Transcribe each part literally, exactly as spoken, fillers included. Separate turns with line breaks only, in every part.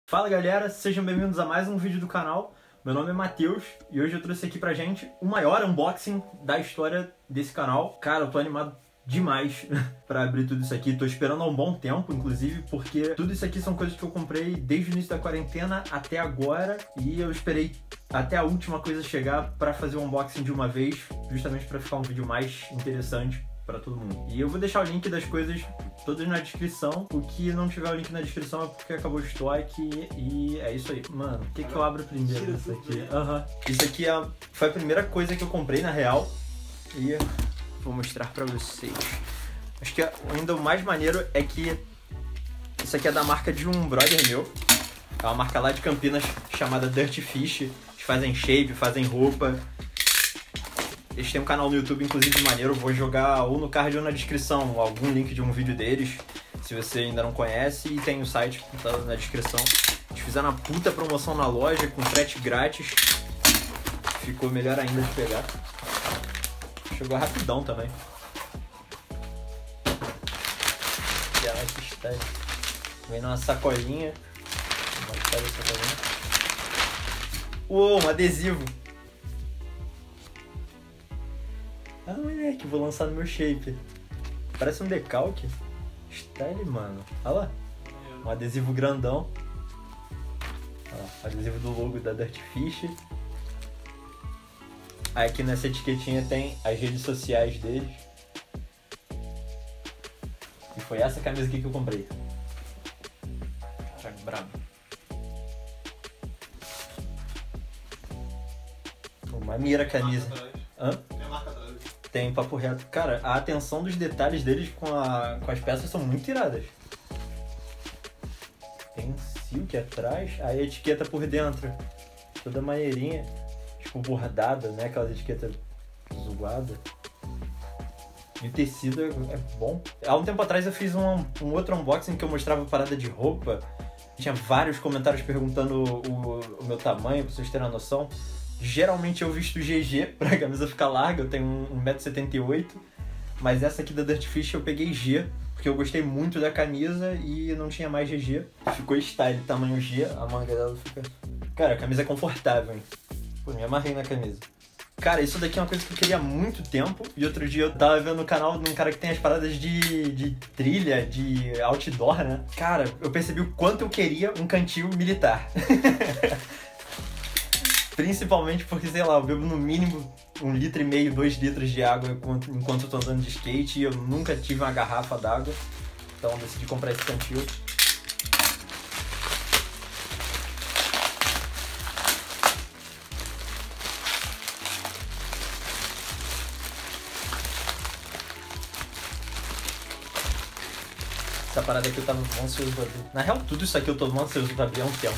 Fala galera, sejam bem-vindos a mais um vídeo do canal. Meu nome é Matheus e hoje eu trouxe aqui pra gente o maior unboxing da história desse canal. Cara, eu tô animado demais pra abrir tudo isso aqui. Tô esperando há um bom tempo, inclusive, porque tudo isso aqui são coisas que eu comprei desde o início da quarentena até agora e eu esperei até a última coisa chegar pra fazer o unboxing de uma vez, justamente pra ficar um vídeo mais interessante pra todo mundo. E eu vou deixar o link das coisas todas na descrição. O que não tiver o link na descrição é porque acabou o estoque e é isso aí. Mano, o que que eu abro primeiro nisso aqui? Aham. Uhum. Isso aqui é, foi a primeira coisa que eu comprei, na real. E vou mostrar pra vocês. Acho que ainda o mais maneiro é que isso aqui é da marca de um brother meu. É uma marca lá de Campinas chamada Dirty Fish. Eles fazem shape, fazem roupa. Eles têm um canal no YouTube, inclusive, maneiro. Eu vou jogar ou no card ou na descrição algum link de um vídeo deles, se você ainda não conhece. E tem o site que tá na descrição. Eles fizeram uma puta promoção na loja, com frete grátis. Ficou melhor ainda de pegar. Chegou rapidão também. E ela que está aí. Vem numa sacolinha. Vou mostrar essa sacolinha. Uou, um adesivo. Ah, moleque, vou lançar no meu shape. Parece um decalque. Style, mano. Olha lá. Um adesivo grandão. Olha lá, adesivo do logo da Dirty Fish. Aí aqui nessa etiquetinha tem as redes sociais deles. E foi essa camisa aqui que eu comprei. Caraca, brabo. Uma mira camisa. Hã? Tem papo reto. Cara, a atenção dos detalhes deles com, a, com as peças são muito iradas. Tem um silk atrás, aí a etiqueta por dentro. Toda maneirinha. Tipo bordada, né? Aquelas etiquetas zoadas. E o tecido é, é bom. Há um tempo atrás eu fiz um, um outro unboxing que eu mostrava parada de roupa. Tinha vários comentários perguntando o, o meu tamanho, pra vocês terem uma noção. Geralmente eu visto G G pra camisa ficar larga, eu tenho um metro e setenta e oito, mas essa aqui da Dirty Fish eu peguei G, porque eu gostei muito da camisa e não tinha mais G G. Ficou style, tamanho G, a manga dela fica... Cara, a camisa é confortável, hein? Pô, me amarrei na camisa. Cara, isso daqui é uma coisa que eu queria há muito tempo, e outro dia eu tava vendo no canal de um cara que tem as paradas de, de trilha, de outdoor, né? Cara, eu percebi o quanto eu queria um cantil militar. Principalmente porque, sei lá, eu bebo no mínimo um litro e meio, dois litros de água enquanto, enquanto eu tô andando de skate e eu nunca tive uma garrafa d'água. Então eu decidi comprar esse cantil. Essa parada aqui eu tava ansioso pra abrir. Na real, tudo isso aqui eu tô ansioso pra abrir há um tempo.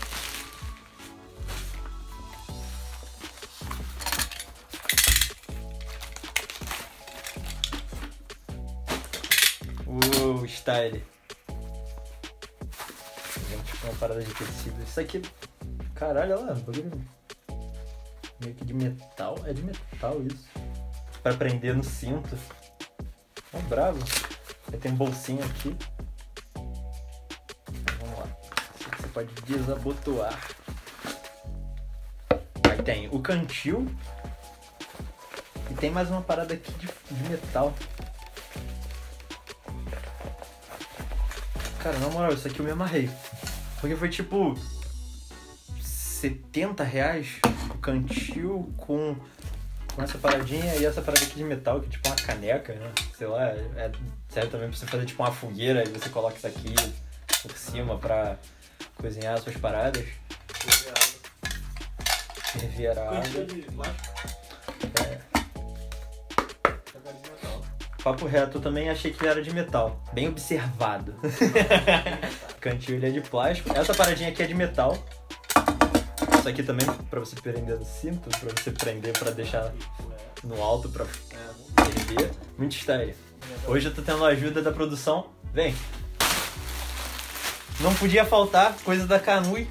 Uh, style. Tipo uma parada de tecido. Isso aqui. Caralho, olha lá. Bagulho meio que de metal. É de metal isso. Pra prender no cinto. Ó, bravo. Aí tem um bolsinho aqui. Vamos lá. Isso aqui você pode desabotoar. Aí tem o cantil. E tem mais uma parada aqui de, de metal. Cara, na moral, isso aqui eu me amarrei. Porque foi tipo setenta reais o cantil com, com essa paradinha e essa parada aqui de metal, que é tipo uma caneca, né? Sei lá, é, serve também pra você fazer tipo uma fogueira e você coloca isso aqui por cima pra cozinhar as suas paradas. Ferver a água. É. Papo reto, eu também achei que ele era de metal. Bem observado. O cantil ele é de plástico. Essa paradinha aqui é de metal. Isso aqui também pra você prender no cinto, pra você prender pra deixar no alto pra prender. Muito style. Hoje eu tô tendo a ajuda da produção. Vem. Não podia faltar coisa da Kanui.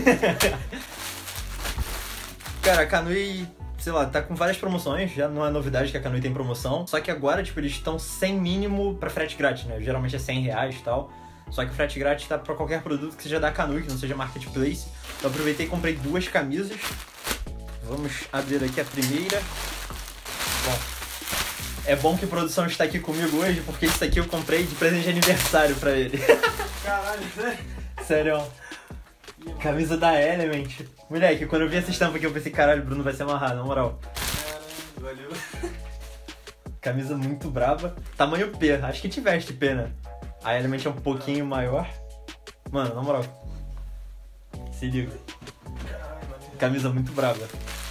Cara, a Kanui... sei lá, tá com várias promoções, já não é novidade que a Kanui tem promoção, só que agora, tipo, eles estão sem mínimo pra frete grátis, né? Geralmente é cem reais e tal. Só que o frete grátis tá pra qualquer produto que seja da Kanui, que não seja marketplace. Então aproveitei e comprei duas camisas. Vamos abrir aqui a primeira. Bom, é bom que a produção está aqui comigo hoje, porque isso aqui eu comprei de presente de aniversário pra ele.
Caralho, sério?
Sério, camisa da Element. Moleque, quando eu vi essa estampa aqui eu pensei, caralho, o Bruno vai se amarrar, na moral.
Caralho, valeu.
Camisa muito braba. Tamanho P, acho que te veste P, né? A Element é um pouquinho maior. Mano, na moral. Se liga. Camisa muito braba.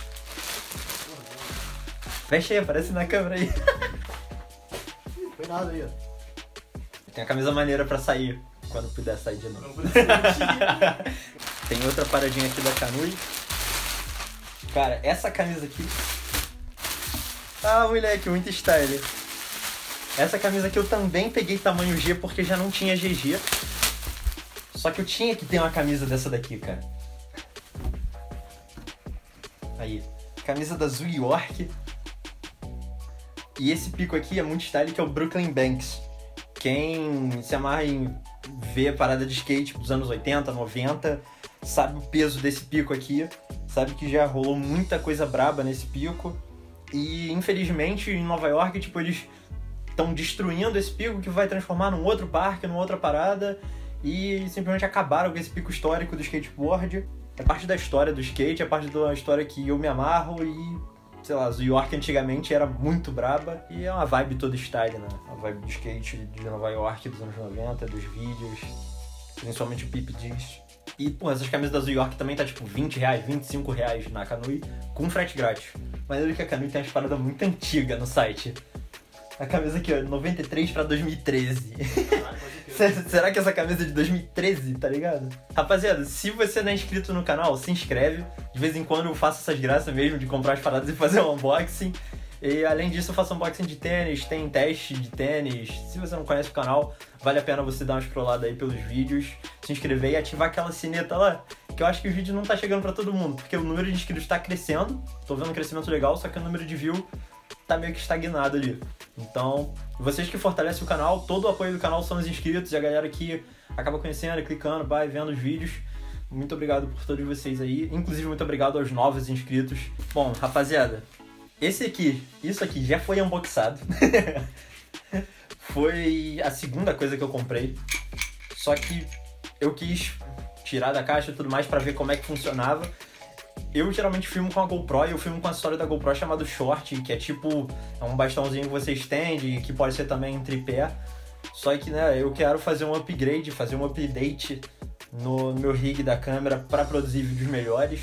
Veste aí, aparece na câmera aí.
Foi nada aí, ó.
Tem a camisa maneira pra sair, quando puder sair de novo.
Não puder sair.
Tem outra paradinha aqui da Kanui. Cara, essa camisa aqui... Ah, moleque, muito style. Essa camisa aqui eu também peguei tamanho G, porque já não tinha G G. Só que eu tinha que ter uma camisa dessa daqui, cara. Aí, camisa da Zoo York. E esse pico aqui é muito style, que é o Brooklyn Banks. Quem se amarra em ver parada de skate dos anos oitenta, noventa, sabe o peso desse pico aqui. Sabe que já rolou muita coisa braba nesse pico. E, infelizmente, em Nova York, tipo, eles estão destruindo esse pico, que vai transformar num outro parque, numa outra parada. E simplesmente acabaram com esse pico histórico do skateboard. É parte da história do skate, é parte da história que eu me amarro e, sei lá, New York antigamente era muito braba e é uma vibe toda style, né? A vibe do skate de Nova York dos anos noventa, dos vídeos, principalmente o Pip Diz. E, pô, essas camisas da New York também tá tipo vinte reais, vinte e cinco reais na Kanui, com frete grátis. Mas olha que a Kanui tem umas paradas muito antigas no site. A camisa aqui, ó, noventa e três pra dois mil e treze. Será que essa camisa é de dois mil e treze, tá ligado? Rapaziada, se você não é inscrito no canal, se inscreve. De vez em quando eu faço essas graças mesmo de comprar as paradas e fazer um unboxing. E além disso eu faço unboxing de tênis, tem teste de tênis. Se você não conhece o canal, vale a pena você dar uma scrollada aí pelos vídeos, se inscrever e ativar aquela sineta lá. Que eu acho que o vídeo não tá chegando pra todo mundo, porque o número de inscritos tá crescendo. Tô vendo um crescimento legal, só que o número de view tá meio que estagnado ali. Então, vocês que fortalecem o canal, todo o apoio do canal são os inscritos e a galera que acaba conhecendo, clicando, vai vendo os vídeos. Muito obrigado por todos vocês aí. Inclusive, muito obrigado aos novos inscritos. Bom, rapaziada, esse aqui, isso aqui já foi unboxado. Foi a segunda coisa que eu comprei. Só que eu quis tirar da caixa e tudo mais pra ver como é que funcionava. Eu geralmente filmo com a GoPro e eu filmo com a história da GoPro chamado Short, que é tipo é um bastãozinho que você estende, que pode ser também em tripé. Só que, né, eu quero fazer um upgrade, fazer um update no meu rig da câmera para produzir vídeos melhores.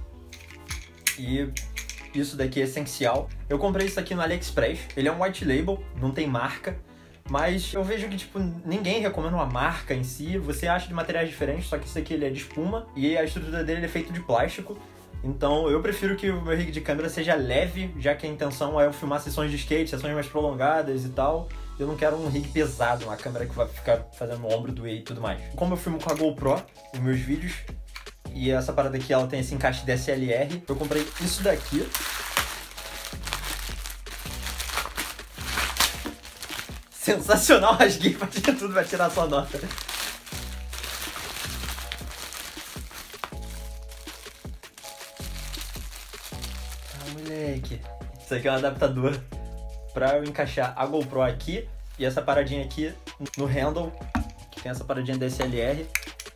E isso daqui é essencial. Eu comprei isso aqui no AliExpress, ele é um white label, não tem marca. Mas eu vejo que, tipo, ninguém recomenda uma marca em si. Você acha de materiais diferentes, só que esse aqui ele é de espuma e a estrutura dele é feita de plástico. Então eu prefiro que o meu rig de câmera seja leve, já que a intenção é eu filmar sessões de skate, sessões mais prolongadas e tal. Eu não quero um rig pesado, uma câmera que vai ficar fazendo o ombro doer e tudo mais. Como eu filmo com a GoPro, os meus vídeos, e essa parada aqui ela tem esse encaixe D S L R, eu comprei isso daqui. Sensacional, rasguei pra tirar tudo, vai tirar sua nota. Ah, moleque. Isso aqui é um adaptador pra eu encaixar a GoPro aqui e essa paradinha aqui no handle, que tem essa paradinha D S L R.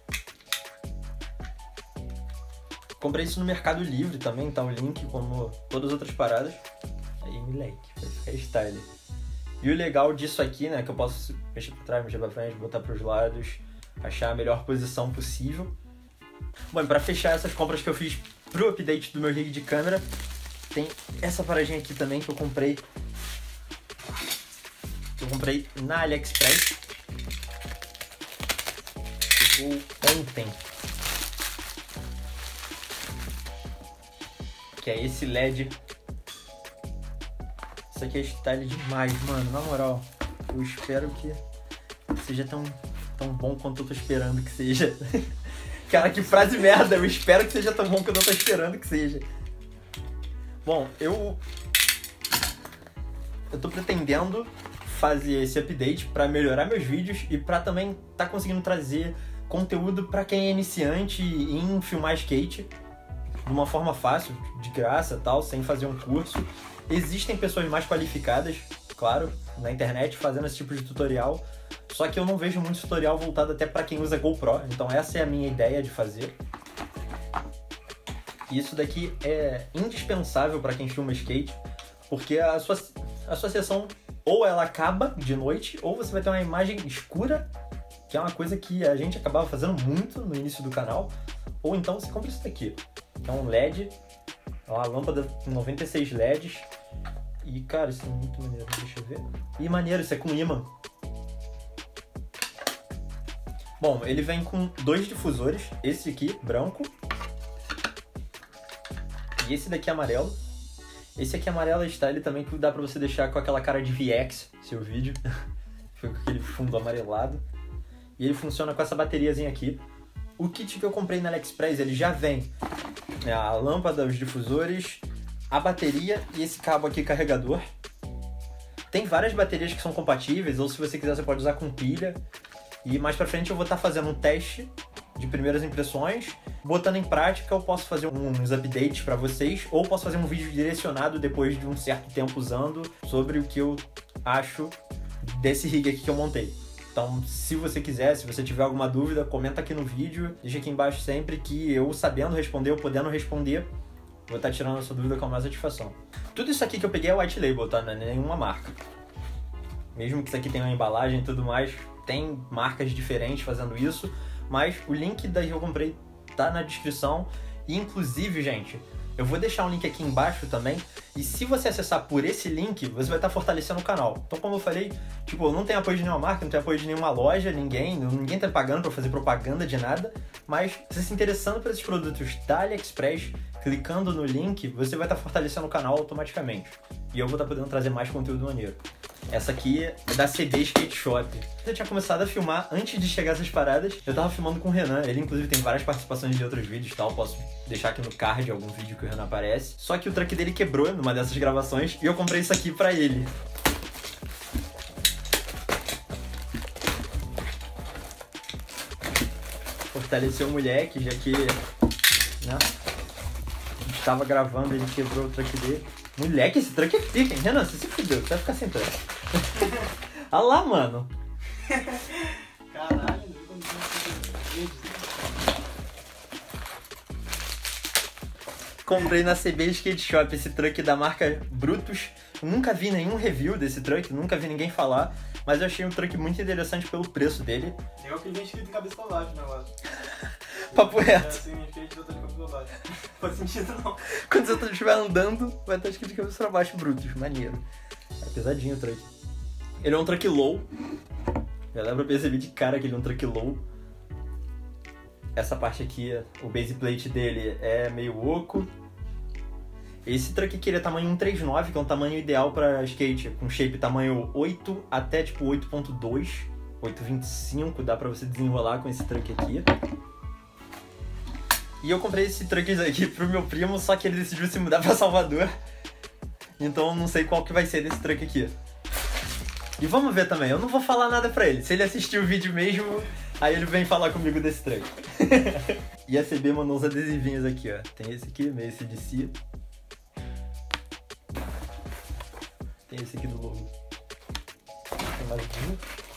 Comprei isso no Mercado Livre também, tá o link, como todas as outras paradas. Aí, moleque, vai ficar style. E o legal disso aqui, né, que eu posso mexer pra trás, mexer pra frente, botar pros lados, achar a melhor posição possível. Bom, e pra fechar essas compras que eu fiz pro update do meu rig de câmera, tem essa paradinha aqui também que eu comprei. Que eu comprei na AliExpress. Chegou ontem. Que é esse L E D. Isso aqui é style demais, mano, na moral. Eu espero que seja tão, tão bom quanto eu tô esperando que seja. Cara, que frase merda, eu espero que seja tão bom quanto eu tô esperando que seja. Bom, eu... Eu tô pretendendo fazer esse update pra melhorar meus vídeos e pra também tá conseguindo trazer conteúdo pra quem é iniciante em filmar skate de uma forma fácil, de graça, tal, sem fazer um curso. Existem pessoas mais qualificadas, claro, na internet fazendo esse tipo de tutorial, só que eu não vejo muito tutorial voltado até pra quem usa GoPro, então essa é a minha ideia de fazer. E isso daqui é indispensável pra quem filma skate, porque a sua, a sua sessão ou ela acaba de noite, ou você vai ter uma imagem escura, que é uma coisa que a gente acabava fazendo muito no início do canal, ou então você compra isso daqui, que é um L E D, é uma lâmpada com noventa e seis L E Ds, e cara, isso é muito maneiro, deixa eu ver. E maneiro, isso é com ímã. Bom, ele vem com dois difusores, esse aqui, branco, e esse daqui amarelo. Esse aqui amarelo está ele também, que dá pra você deixar com aquela cara de V X, seu vídeo. Fica com aquele fundo amarelado. E ele funciona com essa bateriazinha aqui. O kit que eu comprei na AliExpress, ele já vem a lâmpada, os difusores, a bateria e esse cabo aqui carregador. Tem várias baterias que são compatíveis, ou se você quiser você pode usar com pilha. E mais pra frente eu vou estar fazendo um teste de primeiras impressões. Botando em prática, eu posso fazer uns updates pra vocês, ou posso fazer um vídeo direcionado depois de um certo tempo usando sobre o que eu acho desse rig aqui que eu montei. Então, se você quiser, se você tiver alguma dúvida, comenta aqui no vídeo, deixa aqui embaixo sempre que eu, sabendo responder, ou podendo responder, vou estar tirando a sua dúvida com a mais satisfação. Tudo isso aqui que eu peguei é white label, tá? Não é nenhuma marca. Mesmo que isso aqui tenha uma embalagem e tudo mais, tem marcas diferentes fazendo isso, mas o link daí que eu comprei tá na descrição. E inclusive, gente, eu vou deixar um link aqui embaixo também. E se você acessar por esse link, você vai estar fortalecendo o canal. Então, como eu falei, tipo, eu não tenho apoio de nenhuma marca, não tenho apoio de nenhuma loja, ninguém, ninguém tá pagando pra fazer propaganda de nada. Mas você se interessando por esses produtos da AliExpress, clicando no link, você vai estar fortalecendo o canal automaticamente. E eu vou estar podendo trazer mais conteúdo maneiro. Essa aqui é da C B Skate Shop. Eu tinha começado a filmar antes de chegar essas paradas. Eu tava filmando com o Renan. Ele, inclusive, tem várias participações de outros vídeos e tal. Posso deixar aqui no card algum vídeo que o Renan aparece. Só que o truck dele quebrou numa dessas gravações e eu comprei isso aqui pra ele. Fortaleceu o moleque, já que, né, a gente tava gravando, ele quebrou o truck dele. Moleque, esse truck é pica, hein? Renan, você se fudeu, você vai ficar sem truck. Olha lá, mano.
Caralho, não como
Comprei na C B Skate Shop esse truck da marca Brutus. Nunca vi nenhum review desse truck, nunca vi ninguém falar. Mas eu achei um truck muito interessante pelo preço dele.
Legal que ele vem escrito de cabeça pra baixo o negócio.
Papo reto.
É assim, skate eu tô de cabeça pra baixo. Não faz sentido não.
Quando você estiver andando, vai estar escrito de cabeça pra baixo, Brutus. Maneiro. É pesadinho o truck. Ele é um truck low. Já dá pra perceber de cara que ele é um truck low. Essa parte aqui, o base plate dele é meio oco. Esse truck aqui ele é tamanho um trinta e nove, que é um tamanho ideal para skate, com shape tamanho oito até tipo oito ponto dois, oito ponto vinte e cinco, dá pra você desenrolar com esse truck aqui. E eu comprei esse truck aqui pro meu primo, só que ele decidiu se mudar pra Salvador. Então eu não sei qual que vai ser desse truck aqui. E vamos ver também, eu não vou falar nada pra ele. Se ele assistir o vídeo mesmo, aí ele vem falar comigo desse truck. E a C B mandou uns adesivinhos aqui, ó. Tem esse aqui, meio esse de si. Tem esse aqui do logo. Tem mais um.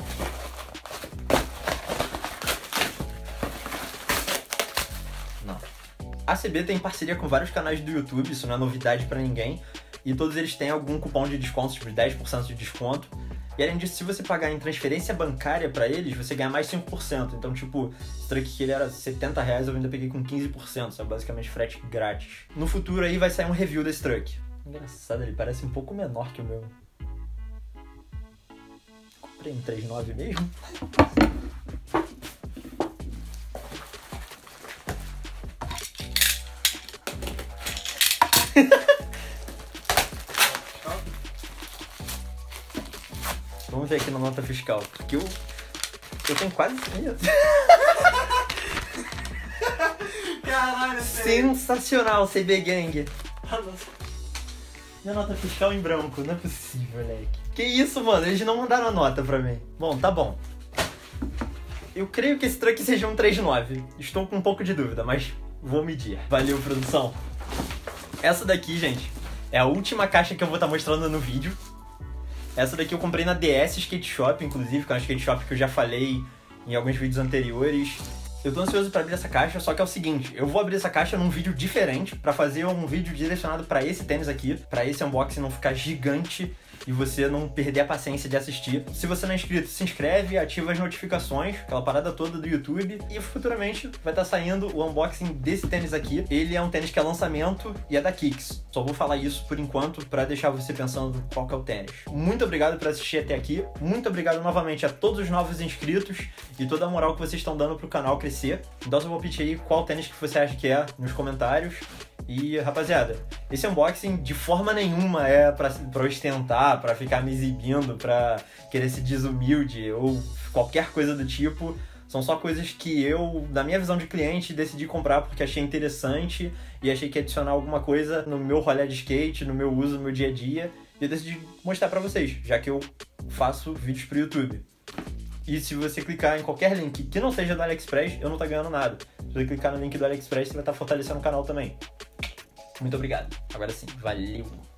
Não. A C B tem parceria com vários canais do YouTube, isso não é novidade pra ninguém. E todos eles têm algum cupom de desconto, tipo dez por cento de desconto. E além disso, se você pagar em transferência bancária pra eles, você ganha mais cinco por cento. Então, tipo, esse truck que ele era setenta reais, eu ainda peguei com quinze por cento, sabe? Basicamente frete grátis. No futuro aí vai sair um review desse truck. Engraçado, ele parece um pouco menor que o meu. Comprei um trinta e nove mesmo. Vamos ver aqui na nota fiscal, porque eu, eu tenho quase isso.
Caralho, sério.
Sensacional, C B Gang. Minha nota fiscal em branco, não é possível, moleque. Que isso, mano? Eles não mandaram a nota pra mim. Bom, tá bom. Eu creio que esse truck seja um três nove. Estou com um pouco de dúvida, mas vou medir. Valeu, produção. Essa daqui, gente, é a última caixa que eu vou estar mostrando no vídeo. Essa daqui eu comprei na D S Skate Shop, inclusive, que é uma skate shop que eu já falei em alguns vídeos anteriores. Eu tô ansioso pra abrir essa caixa, só que é o seguinte, eu vou abrir essa caixa num vídeo diferente, pra fazer um vídeo direcionado pra esse tênis aqui, pra esse unboxing não ficar gigante e você não perder a paciência de assistir. Se você não é inscrito, se inscreve, ativa as notificações, aquela parada toda do YouTube, e futuramente vai estar saindo o unboxing desse tênis aqui. Ele é um tênis que é lançamento e é da Kicks. Só vou falar isso por enquanto pra deixar você pensando qual que é o tênis. Muito obrigado por assistir até aqui, muito obrigado novamente a todos os novos inscritos e toda a moral que vocês estão dando pro canal crescer. Dá seu palpite aí qual tênis que você acha que é nos comentários. E, rapaziada, esse unboxing de forma nenhuma é pra, pra ostentar, pra ficar me exibindo, pra querer ser desumilde ou qualquer coisa do tipo. São só coisas que eu, na minha visão de cliente, decidi comprar porque achei interessante e achei que ia adicionar alguma coisa no meu rolê de skate, no meu uso, no meu dia a dia. E eu decidi mostrar pra vocês, já que eu faço vídeos pro YouTube. E se você clicar em qualquer link que não seja do AliExpress, eu não tô ganhando nada. Se você clicar no link do AliExpress, você vai estar fortalecendo o canal também. Muito obrigado. Agora sim, valeu!